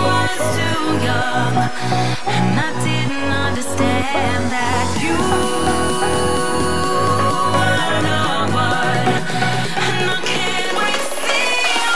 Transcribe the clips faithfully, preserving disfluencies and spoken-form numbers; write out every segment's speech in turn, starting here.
was too young, and I didn't understand that you were not one, and I can't wait to see you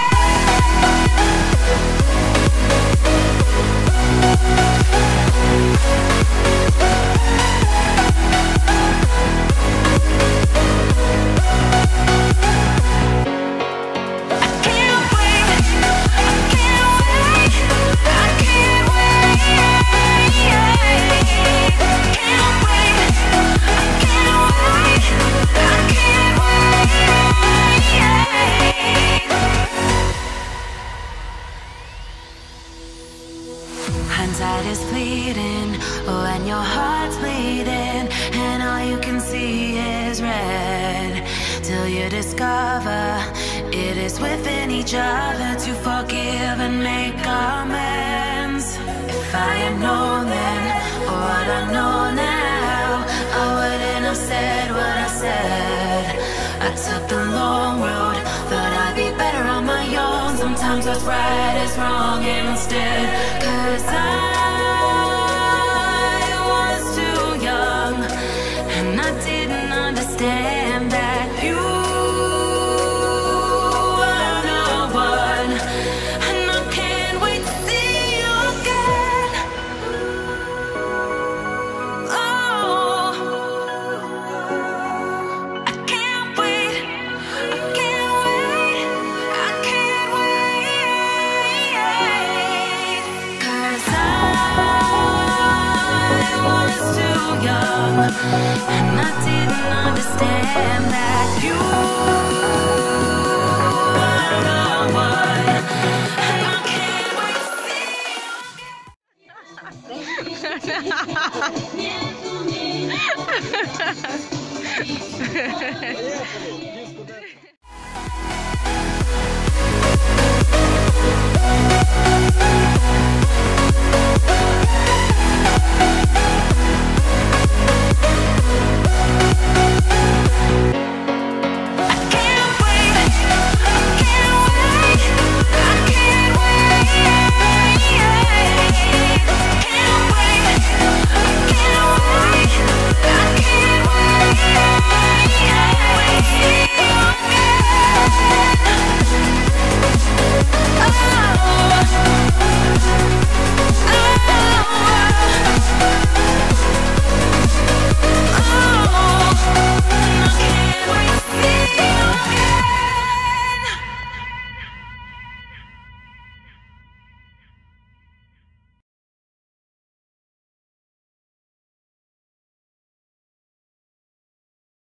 hindsight is fleeting, oh, and your heart's bleeding, and all you can see is red, till you discover it is within each other to forgive and make amends. If I had known then, or what I know now, I wouldn't have said what I said. I took the long road, thought I'd be better on my own. Sometimes what's right is wrong instead, 'cause I